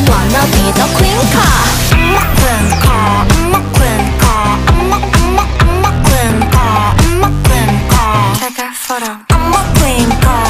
wanna be the queen car. I'm a queen car, I'm a queen car, I'm a queen car, I'm a queen car. Take a photo. I'm a queen car.